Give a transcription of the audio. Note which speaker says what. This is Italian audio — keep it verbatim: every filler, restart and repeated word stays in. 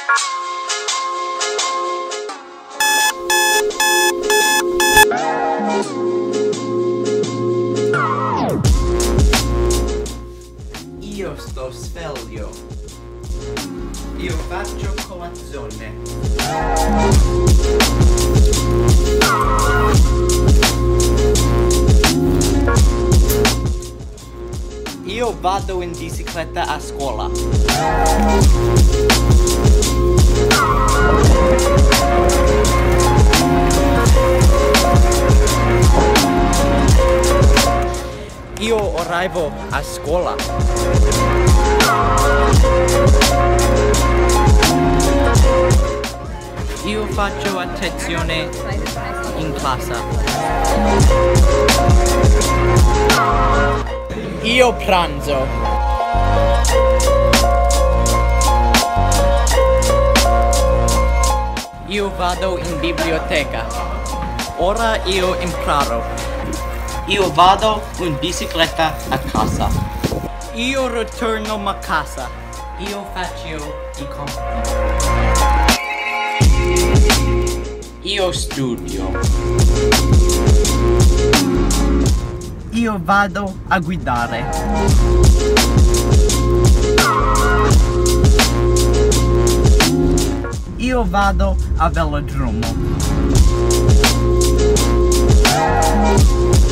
Speaker 1: Io sto sveglio. Io faccio colazione. Io vado in bicicletta a scuola. Io arrivo a scuola. Io faccio attenzione in classe. Io pranzo. Io vado in biblioteca. Ora io imparo. Io vado in bicicletta a casa. Io ritorno a casa. Io faccio i compiti. Io studio. Io vado a guidare. Io vado a velodromo.